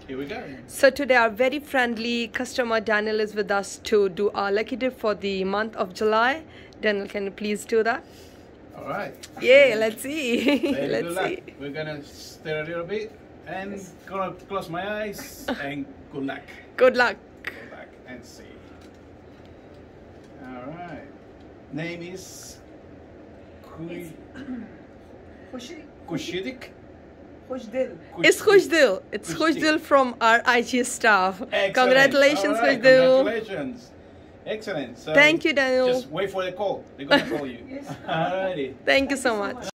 Here we go. So today our very friendly customer Daniel is with us to do our lucky dip for the month of July. Daniel, can you please do that? All right. Yeah, let's see. Very Let's good luck. see. We're gonna stir a little bit and gonna close my eyes and good luck. Good luck. Go back and see. All right. Name is Kushidik. It's Khushdil. It's Khushdil from our IG staff. Excellent. Congratulations, All right, Khushdil. congratulations. Excellent. So Thank you, Daniel. just wait for the call. They're gonna call you. Yes. Alrighty. Thank you so much.